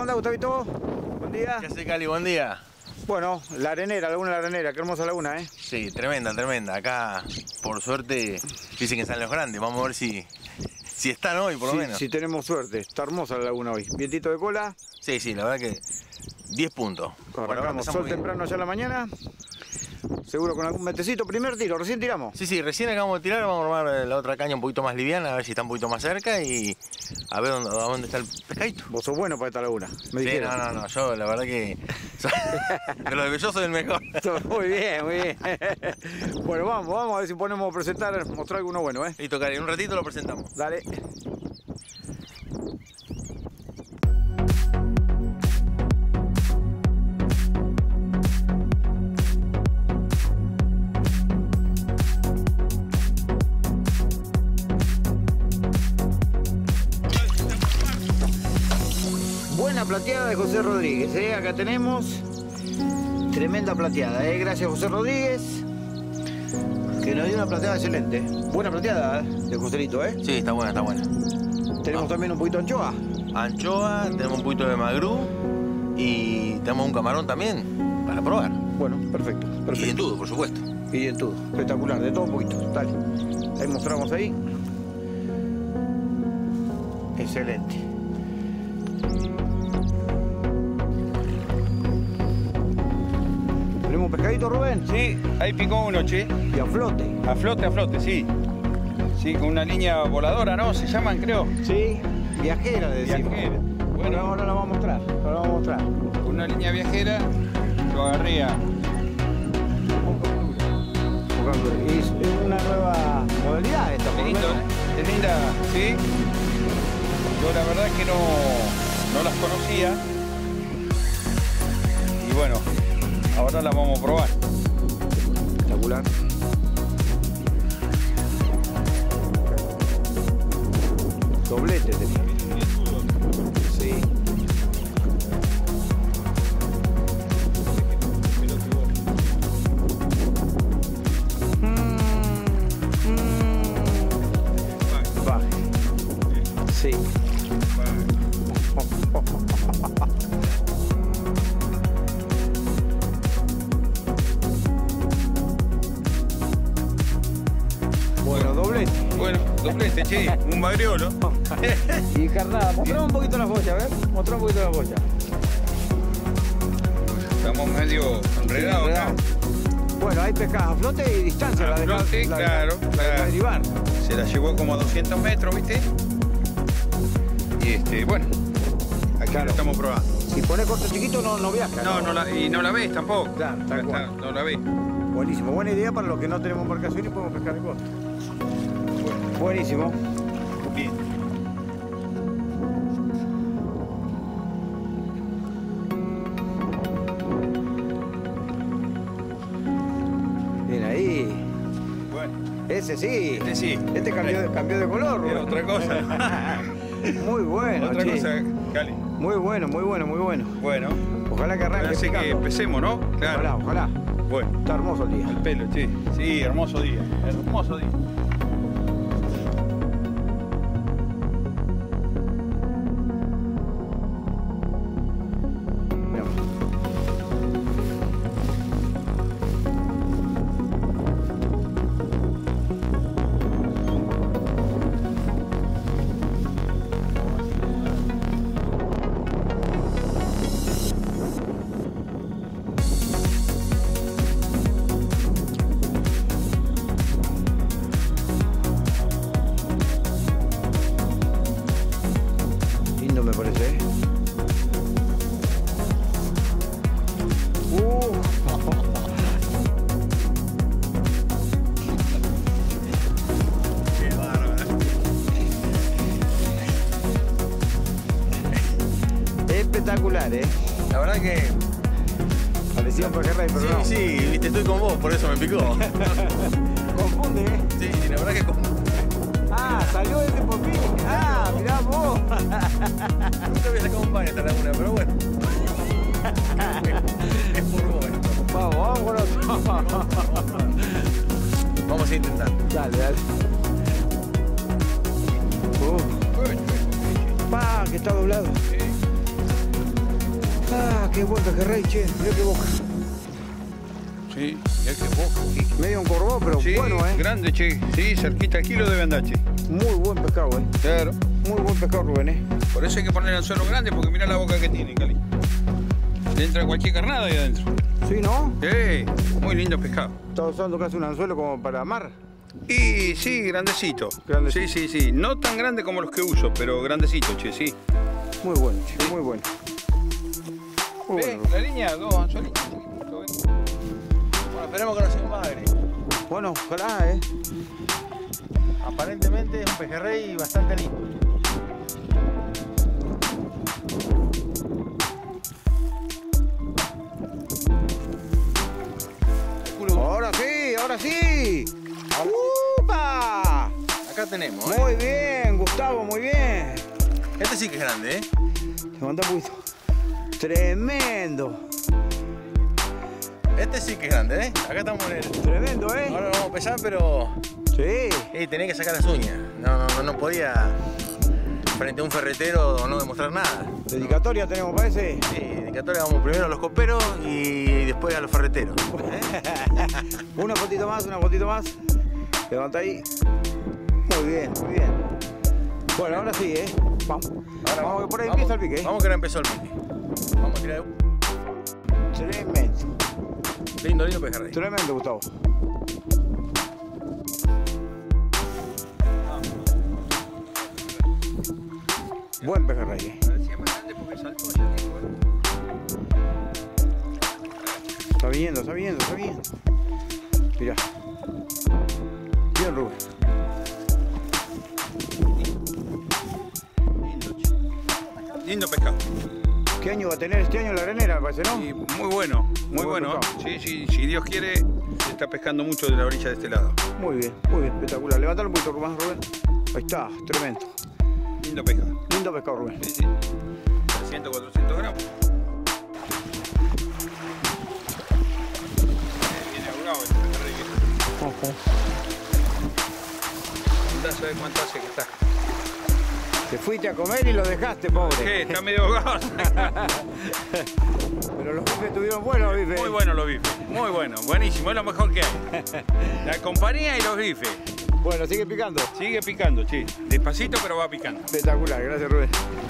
andás, Gustavito? Buen día. ¿Qué hace, Cali? Buen día. Bueno, la Arenera, Laguna La Arenera, qué hermosa laguna, ¿eh? Sí, tremenda, tremenda. Acá, por suerte, dicen que están los grandes. Vamos a ver si están hoy, por lo menos. Si tenemos suerte. Está hermosa la laguna hoy. Vientito de cola. Sí, sí, la verdad que 10 puntos. Arrancamos sol temprano allá en la mañana. Seguro con algún metecito. Primer tiro, recién tiramos. Sí, recién acabamos de tirar. Vamos a armar la otra caña un poquito más liviana, a ver si está un poquito más cerca y a ver a dónde está el pescadito. Vos sos bueno para esta laguna, me dijeron. No, yo la verdad que... de lo que yo soy el mejor. Muy bien, muy bien. Bueno, vamos a ver si ponemos a presentar, mostrar alguno bueno, ¿eh? Listo, Cali, en un ratito lo presentamos. Dale. Buena plateada de José Rodríguez, ¿eh? Acá tenemos tremenda plateada, ¿eh? Gracias José Rodríguez, que nos dio una plateada excelente. Buena plateada, ¿eh? De Joselito, ¿eh? Sí, está buena, está buena. Tenemos también un poquito de anchoa. Anchoa, tenemos un poquito de magrú y tenemos un camarón también para probar. Bueno, perfecto. Y dientudo, por supuesto. Y dientudo, espectacular, de todo un poquito. Dale, ahí mostramos ahí. Excelente. ¿Tenemos un pescadito, Rubén? Sí, ahí picó uno, che. Y a flote. A flote, sí. Sí, con una línea voladora, ¿no? Se llaman, creo. Sí, viajera, le decimos. Viajera. Bueno, ahora la vamos a mostrar. Ahora la vamos a mostrar. Con una línea viajera, lo agarré a... Es una nueva modalidad esta, por lo Lindo, menos. es linda, sí. Yo la verdad que no las conocía. Y bueno, ahora la vamos a probar. Espectacular. Doblete tenía. Sí. Baje. Sí. Bueno, doblete. Bueno, doblete, che, un magriolo. Y carnada, mostrame un poquito la boya, a ver. Mostrame un poquito la boya. Estamos medio enredados acá. Bueno, hay pescadas a flote y distancia. A flote, claro. La derivar. Se la llevó como a 200 metros, ¿viste? Y bueno, aquí lo estamos probando. Si pones corto chiquito no viaja. Y no la ves tampoco. Claro, tal cual. No la ves. Buenísimo, buena idea para los que no tenemos embarcación y podemos pescar en costa. Buenísimo. Bien. Bien ahí. Bueno. Ese sí. Este sí. Este cambió de color. Es otra cosa. Muy bueno, Otra che. cosa, Cali. Muy bueno, muy bueno, muy bueno. Bueno. Ojalá que arranque. Así que empecemos, ¿no? Claro. Ojalá. Bueno. Está hermoso el día. El pelo, che. Sí, hermoso día. Hermoso día. Me parece, ¿eh? Qué bárbaro. Espectacular, ¿eh? La verdad que... Parecía un pejerrey, pero no. Sí, viste, estoy con vos, por eso me picó. Confunde, ¿eh? Sí, la verdad que confunde. Ah, salió ese por mí. Ah, mirá vos. Nunca había sacado un pan esta laguna, pero bueno. Es por vos esto. Vamos con otro. Vamos a intentar. Dale, dale. Pa, que está doblado. qué buen pejerrey, che. Mirá qué boca. Sí, mirá qué boca. Medio encorvado, pero Sí, bueno, grande, che. Sí, cerquita al kilo debe andar, che. Muy buen pescado, Claro. Muy buen pescado, Rubén, Por eso hay que ponerle anzuelo grande, porque mirá la boca que tiene, Cali. Le entra cualquier carnada ahí adentro. Sí, ¿no? Muy lindo pescado. Está usando casi un anzuelo como para mar. Y sí, grandecito. Grandecito. Sí. No tan grande como los que uso, pero grandecito, che, sí. Muy bueno, che, muy bueno. Muy ¿Ves? bueno. La línea, 2 anzuelitos. Bueno, esperemos que no sea un bagre. Bueno, ojalá, Aparentemente es un pejerrey bastante lindo. Ahora sí. ¡Upa! Acá tenemos, Muy bien, Gustavo, muy bien. Este sí que es grande, Levanta un poquito. Tremendo. Este sí que es grande, Acá estamos en el... Tremendo, Ahora lo vamos a pesar, pero... Sí. Tenía que sacar las uñas. No podía, frente a un ferretero, no demostrar nada. Dedicatoria tenemos, parece. Sí, dedicatoria vamos primero a los coperos y después a los ferreteros. Una fotito más, Levanta ahí. Muy bien, muy bien. Bueno, ahora sí, Vamos. Ahora vamos, que por ahí empieza el pique, Vamos que ahora empezó el pique. Vamos a tirar. Tremendo. Lindo pejerrey. Tremendo, Gustavo. Buen pejerrey, Parecía más grande porque saltó, ya digo, Está viniendo. Mirá. Bien, Rubén. Lindo pescado. ¿Qué año va a tener este año la arenera, me parece, no? Y muy bueno, muy Buen bueno. pescado. Sí, si Dios quiere, se está pescando mucho de la orilla de este lado. Muy bien, espectacular. Levantalo un poquito más, Rubén. Ahí está, tremendo. Lindo pescado. Lindo pescado, Rubén. Sí. 300, 400 gramos. Viene bravo este pejerrey. Andá a saber cuánto hace que está. Te fuiste a comer y lo dejaste, pobre. ¿Qué? Está medio ahogado. Pero los bifes estuvieron buenos, bifes. Muy bueno los bifes. Muy bueno. Buenísimo. Es lo mejor que hay. La compañía y los bifes. Bueno, sigue picando. Sigue picando, che. Despacito, pero va picando. Espectacular, gracias, Rubén.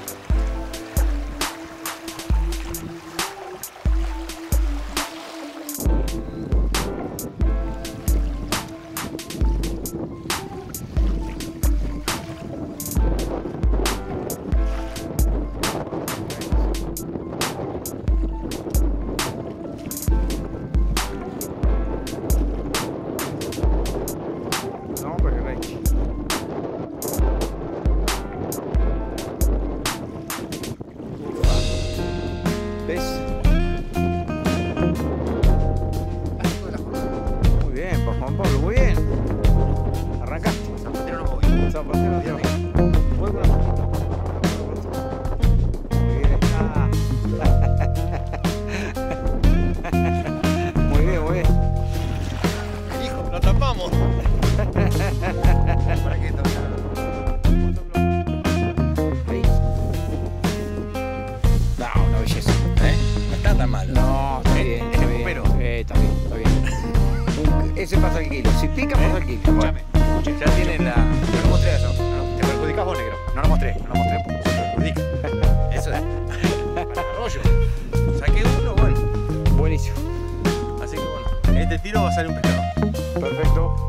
No, pejerrey. ¿Ves? Muy bien, pues, Juan Pablo, muy bien. Arrancaste. San Patero no voy. San Patero no voy. Voy con la... Muy bien. Muy bien, muy bien. Hijo, lo tapamos. ¿Para qué Ahí. No, una belleza. No está tan malo. No, está bien. Es Está el bien. copero. Está bien. Ese pasa el kilo. Si pica, pasa el kilo. Escúchame. Ya tienen la... No lo mostré eso. Te perjudicas vos, negro. No lo mostré. Perjudica. Eso es. Para arroyo. Saqué uno, bueno. Buenísimo. Así que bueno, este tiro va a salir un pescado. Perfecto.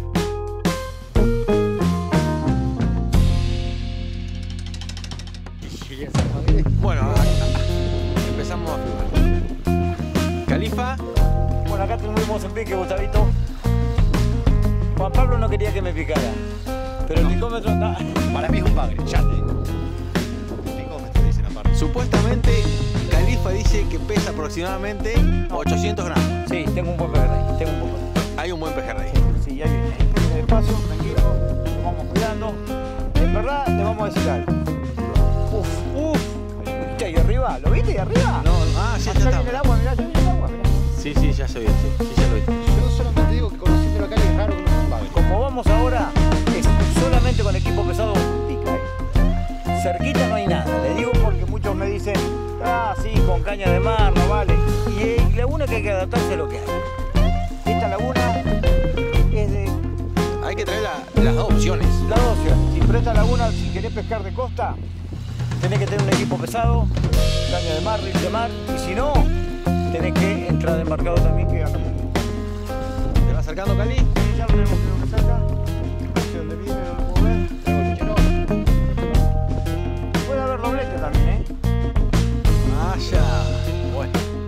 Bueno, empezamos a filmar. Califa. Bueno, acá tuvimos en pique, Gustavito. Juan Pablo no quería que me picara, pero el picómetro está... Para mí es un bagre. Ya te digo. Picómetro, dicen aparte. Supuestamente, Califa dice que pesa aproximadamente 800 gramos. Sí, tengo un buen pejerrey, Hay un buen pejerrey. Sí, ya viene. Despacio, tranquilo, lo vamos cuidando. En verdad, le vamos a decir algo. Uf. ¿Viste ahí arriba? ¿Lo viste ahí arriba? No, sí, Allá ya viene el está. agua, mirá, ya viene el agua, mirá. Sí, ya se ve, sí, ya lo vi. Yo solamente digo que conociendo la calle es raro que no sea un bagre. Como vamos ahora, es solamente con equipo pesado pica ahí. cerquita no hay nada. Le digo porque muchos me dicen, ah, sí, con caña de mar, no vale. Y laguna que hay que adaptarse a lo que hay. Esta laguna es de Hay que traer las dos opciones. las dos opciones. Si esta laguna, si querés pescar de costa, tenés que tener un equipo pesado, caña de mar, reel de mar, y si no, tenés que entrar de embarcado también, que anda muy bien. ¿Te va acercando, Cali? Ya lo tenemos que cerca. No sé dónde viene, no lo puedo ver. Puede haber doblete también, ¿eh? Ah, ya. Bueno.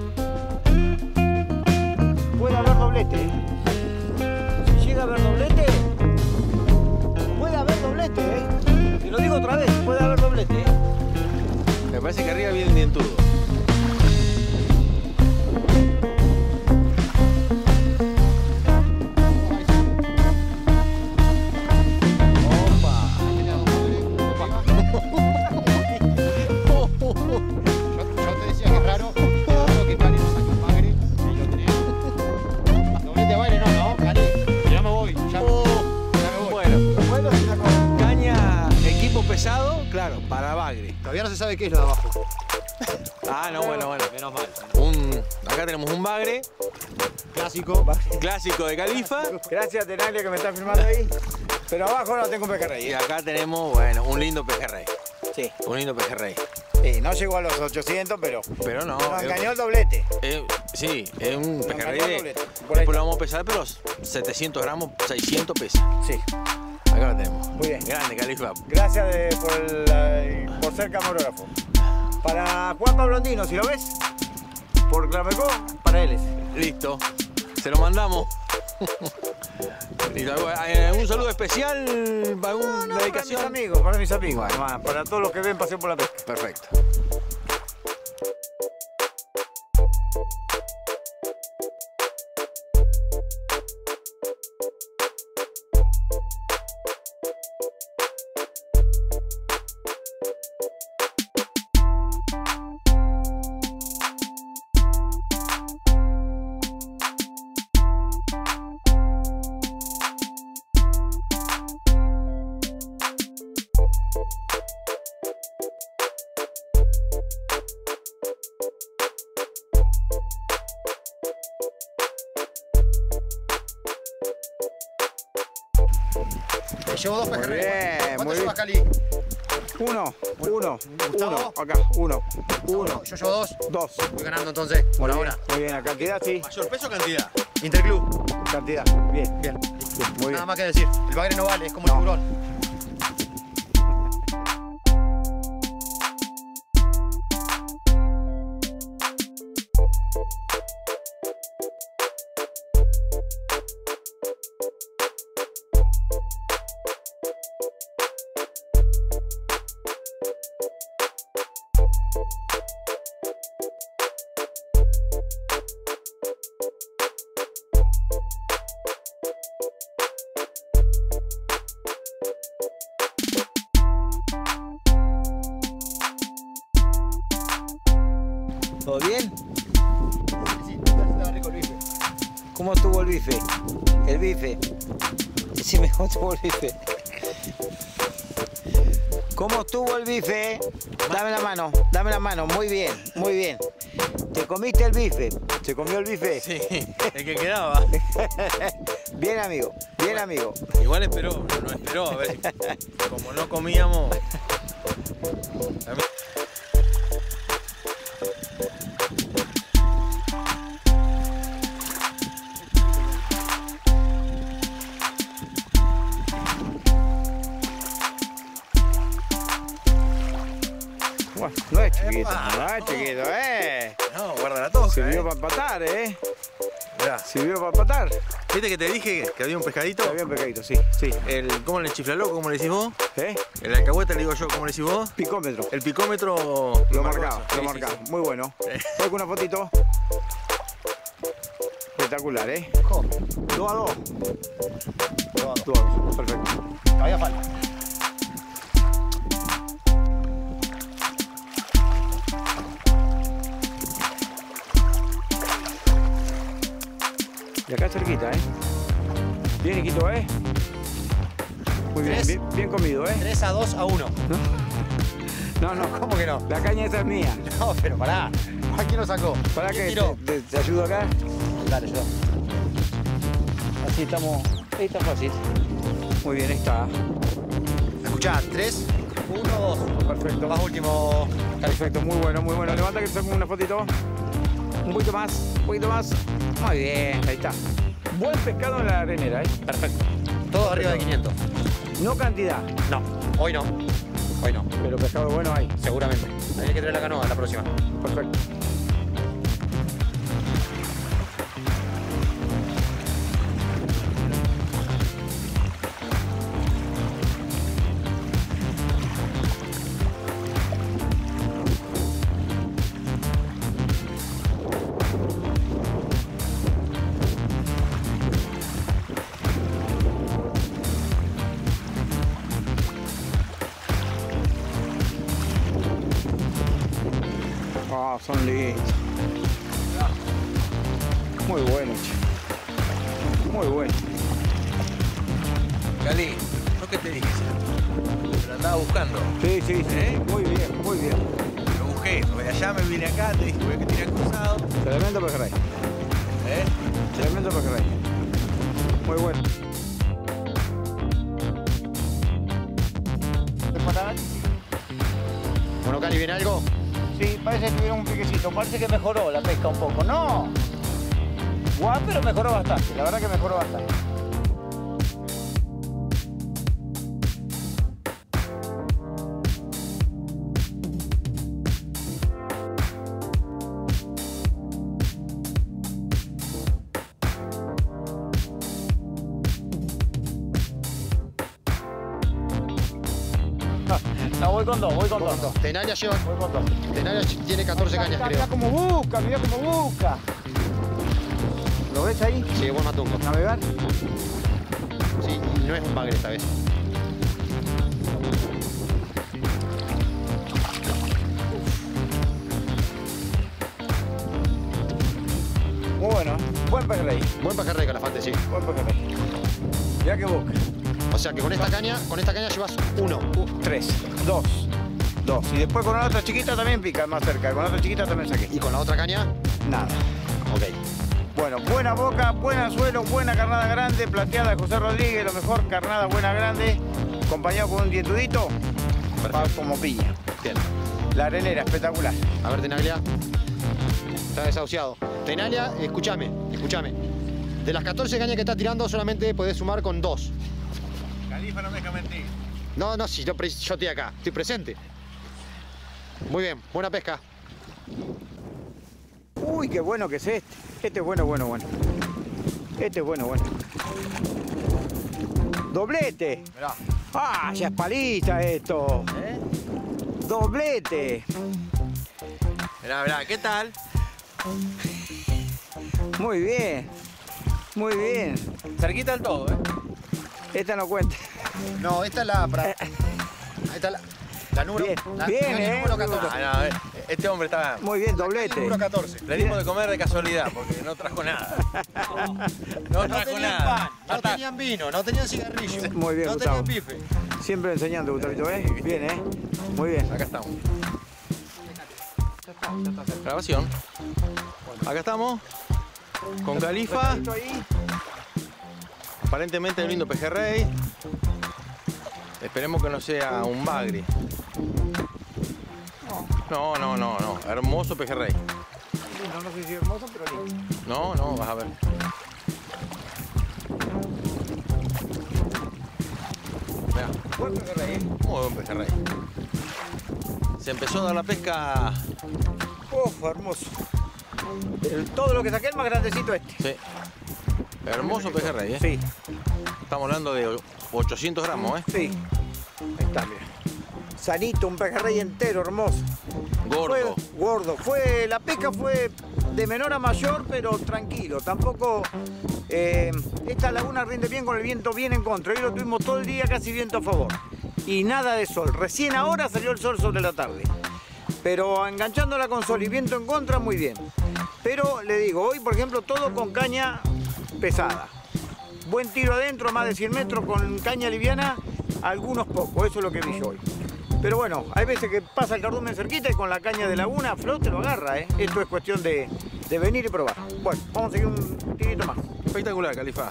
Puede haber doblete. Si llega a haber doblete, puede haber doblete, ¿eh? Te lo digo otra vez, puede haber doblete, ¿eh? Me parece que arriba viene el dientudo. Yo te decía que es raro que Cali no saque un bagre y lo tenés. Doblete de bagre no, Cali. Ya me voy, ya me voy. Bueno, caña, equipo pesado, claro, para bagre. Todavía no se sabe qué es lo de abajo. Ah, no, bueno. Menos mal. Acá tenemos un bagre Clásico. clásico de Califa. Gracias, Tenaglia, que me está filmando ahí. Pero abajo no tengo un pejerrey, Y ¿eh? acá tenemos, bueno, un lindo pejerrey. Sí. Un lindo pejerrey. Sí, no llegó a los 800, pero Pero no. nos engañó el doblete. Sí, es un Nos pejerrey engañó el de. doblete. Por ahí Después lo está. vamos a pesar, pero 700 gramos, 600 pesos. Sí, Acá lo tenemos. muy bien. Grande, Califa. Gracias por ser camarógrafo. Para Juan Pablo Andino, si lo ves, por Clamecó, para él es. Listo. Se lo mandamos. Listo. ¿Un saludo especial? ¿Alguna dedicación? Para mis amigos, nomás, para todos los que ven Paseo por la Pesca. Perfecto. Me llevo dos pejerreyes. bien, ¿Cuánto muy llevas, bien. Cali? Uno, Gustavo. acá, uno. Yo llevo dos. Dos. Voy ganando entonces, por ahora. Muy bien, la cantidad sí, ¿Mayor peso o cantidad? Interclub. cantidad, bien. Bien. Muy bien. Nada más que decir. El bagre no vale, es como el No. tiburón. ¿Todo bien? Sí, está rico el bife. ¿Cómo estuvo el bife? El bife. Decime cómo estuvo el bife. ¿Cómo estuvo el bife? Dame la mano, muy bien, muy bien. ¿Te comiste el bife? ¿Se comió el bife? Sí, el que quedaba. Bien, amigo, bien, amigo. Igual esperó, no esperó, a ver. Como no comíamos. Bueno, no es chiquito, no es chiquito, No, guarda la tosca. Sirvió para empatar, Mirá. Sirvió para empatar. ¿Viste que te dije que había un pescadito? Está bien pegadito, sí, sí. ¿Cómo le chiflaloco? ¿Cómo le decís vos? ¿Eh? El alcahuete le digo yo, ¿cómo le decís vos? Picómetro. El picómetro Lo marcó marcaba, eso. lo Sí, marcaba. sí, sí. Muy bueno. Voy con una fotito. Espectacular, 2 a 2. 2 a 2. Perfecto. Todavía falta. Y acá cerquita, Bien, Iquito, Muy bien, Tres. bien comido, 3 a 2 a 1. No, no. ¿Cómo que no? La caña esa es mía. No, pero pará. ¿A quién lo sacó? ¿Para ¿Quién que tiró? te ayudo acá? Dale, yo. Así estamos. Ahí está fácil. Muy bien, ahí está. Escuchá, 3, 1, 2. Perfecto. Más último. Perfecto, muy bueno, muy bueno. Levanta que te saco una fotito. Un poquito más, un poquito más. Muy bien, ahí está. Buen pescado en la arenera, ¿eh? Perfecto. Todos arriba de 500. No cantidad, No, hoy no. Hoy no, pero pescado bueno hay. seguramente. Hay que traer la canoa la próxima. Perfecto. Ah, son lindos. Muy bueno, che. Muy bueno. Cali, ¿no que te dije? Lo andaba buscando. Sí, sí, sí. Muy bien, muy bien. Lo busqué. De allá me vine acá, te dije, voy a que tirar cruzado. Tremendo pejerrey. ¿Eh? Tremendo pejerrey. Muy bueno. Bueno, Cali, ¿viene algo? Sí, parece que tuvieron un piquecito. Parece que mejoró la pesca un poco. No. Guau, pero mejoró bastante. La verdad que mejoró bastante. No, voy con dos, voy con dos. Tenalia lleva. Voy con dos. Tenalia tiene 14 cañas, creo. Mirá cómo busca, mirá cómo busca. ¿Lo ves ahí? Sí, buen matungo. Navegar. Sí, y no es un bagre esta vez. Muy bueno. Buen pejerrey. Buen pejerrey, Calafate, sí. Buen pejerrey. Mirá que busca. O sea que con esta caña llevas 1. Tres. Dos. Dos. Y después con la otra chiquita también pica más cerca. Con la otra chiquita también saqué. Y con la otra caña, Nada. ok. Bueno, buena boca, buen anzuelo, buena carnada grande, plateada de José Rodríguez, lo mejor, carnada buena grande, acompañado con un dientudito, va como piña. Bien. La arenera, espectacular. A ver, Tenalia. Está desahuciado. Tenalia, escúchame. De las 14 cañas que está tirando, solamente podés sumar con 2. Califa no me deja mentir. No, si yo estoy acá, estoy presente. Muy bien, buena pesca. Uy, qué bueno que es este. Este es bueno. Este es bueno. Doblete. Mirá. Ah, ya es palita esto. Doblete. Mirá, ¿qué tal? Muy bien. Cerquita del todo, ¿eh? Esta no cuenta. No, esta es la... Ahí está la número... Bien, la bien, caña número 14. Ah, no, este hombre estaba... Muy bien, doblete. Número 14. Le dimos de comer de casualidad, porque no trajo nada. No trajo tenían nada. pan, no tenían vino, no tenían cigarrillo. Muy bien, no Gustavo. tenían bife. Siempre enseñando, Gustavito, ¿eh? Bien, ¿eh? Muy bien. Acá estamos. Grabación. Acá estamos. Con Califa. Esto ahí. Aparentemente un lindo pejerrey. Esperemos que no sea un bagre. No. Hermoso pejerrey. Lindo, no sé si hermoso, pero lindo. No, vas a ver. Mirá, Buen pejerrey, ¿eh? muy buen pejerrey. Se empezó a dar la pesca. Uf, hermoso. Todo lo que saqué, el más grandecito este. Sí. Hermoso pejerrey, ¿eh? Sí, Estamos hablando de 800 gramos, ¿eh? sí. Ahí está, mira. Sanito, un pejerrey entero, hermoso. Gordo. La pesca fue de menor a mayor, pero tranquilo. Tampoco... esta laguna rinde bien con el viento bien en contra. Hoy lo tuvimos todo el día casi viento a favor. Y nada de sol. Recién ahora salió el sol sobre la tarde. Pero enganchándola con sol y viento en contra, muy bien. Pero le digo, hoy por ejemplo todo con caña pesada. Buen tiro adentro, más de 100 metros con caña liviana, algunos pocos. Eso es lo que vi yo hoy. Pero bueno, hay veces que pasa el cardumen cerquita y con la caña de laguna a flote lo agarra, ¿eh? Esto es cuestión de venir y probar. Bueno, vamos a seguir un tirito más. Espectacular, Califa.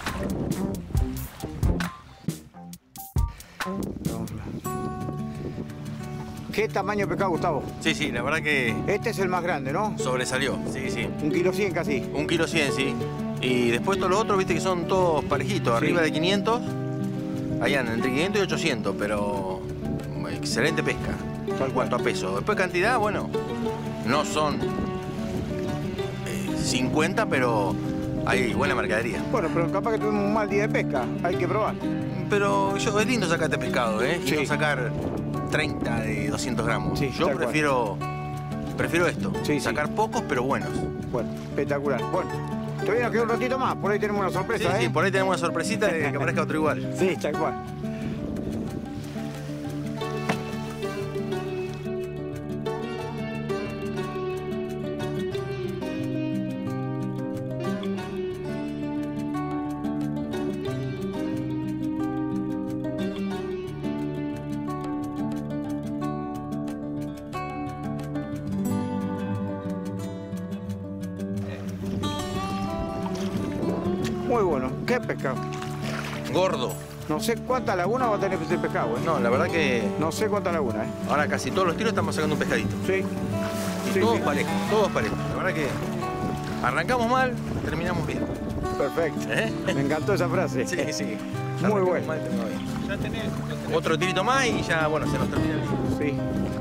¿Qué tamaño de pescado, Gustavo? Sí, sí, la verdad que Este es el más grande, ¿no? sobresalió. Sí, sí. 1,1 kg casi. 1,1 kg, sí. Y después todos los otros, viste que son todos parejitos, Sí. arriba de 500. Allá entre 500 y 800, pero excelente pesca. Tal En cuanto a peso. Después cantidad, bueno, no son 50, pero hay buena mercadería. Bueno, pero capaz que tuvimos un mal día de pesca. Hay que probar. Pero es lindo sacarte pescado, ¿eh? Sí. Y no sacar 30 de 200 gramos. Sí, Yo tal cual. prefiero esto. Sí, sí. Sacar pocos, pero buenos. Bueno, espectacular. Bueno, todavía nos queda un ratito más. Por ahí tenemos una Sí, sorpresa, sí, ¿eh? por ahí tenemos una sorpresita de que aparezca otro igual. Sí, tal cual. Muy bueno. ¿Qué pescado? Gordo. No sé cuánta laguna va a tener ese pescado, ¿eh? No, la verdad que No sé cuánta laguna, ¿eh? ahora casi todos los tiros estamos sacando un pescadito. Sí. Y Sí, todos sí. parejos, todos parejos. La verdad que arrancamos mal, terminamos bien. Perfecto. ¿Eh? Me encantó esa frase. Sí, sí. Muy Arrancamos bueno. mal, terminamos bien. Ya tenés. Otro tirito más y ya, bueno, se nos termina el día. Sí.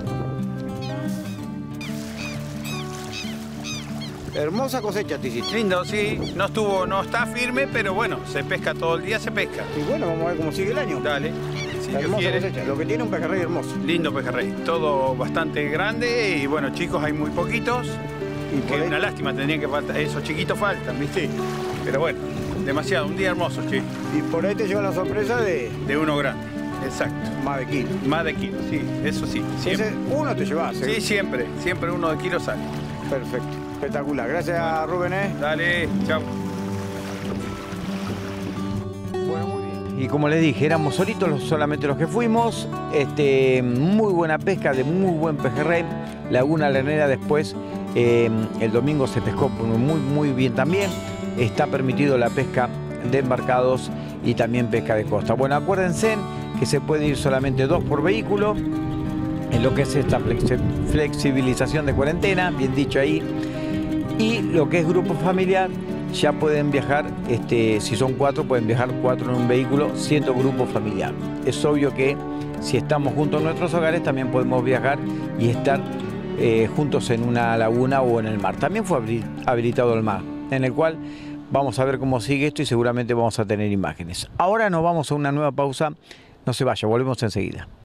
Hermosa cosecha te hiciste. Lindo, sí. No está firme, pero bueno, se pesca todo el día, se pesca. Y bueno, vamos a ver cómo sigue el año. Dale. Si Dios Hermosa quiere. cosecha. Lo que tiene un pejerrey hermoso. Lindo pejerrey. Todo bastante grande y bueno, chicos hay muy poquitos. Y por Que ahí- una lástima, tendrían que faltar. Esos chiquitos faltan, ¿viste? Pero bueno, demasiado. Un día hermoso, che. Y por ahí te lleva la sorpresa de De uno grande. Exacto. más de kilo. Más de kilo, sí. Eso sí. Siempre. Ese uno te llevas, ¿eh? Sí, siempre. Siempre uno de kilo sale. Perfecto. Espectacular. Gracias, Rubén, ¿eh? Dale, chao. Bueno, muy bien. Y como les dije, éramos solitos solamente los que fuimos. Muy buena pesca, de muy buen pejerrey. Laguna Llanera después, el domingo se pescó muy bien también. Está permitido la pesca de embarcados y también pesca de costa. Bueno, acuérdense que se pueden ir solamente 2 por vehículo en lo que es esta flexibilización de cuarentena, bien dicho ahí. Y lo que es grupo familiar, ya pueden viajar, si son 4, pueden viajar 4 en un vehículo, siendo grupo familiar. Es obvio que si estamos juntos en nuestros hogares, también podemos viajar y estar juntos en una laguna o en el mar. También fue habilitado el mar, en el cual vamos a ver cómo sigue esto y seguramente vamos a tener imágenes. Ahora nos vamos a una nueva pausa. No se vaya, volvemos enseguida.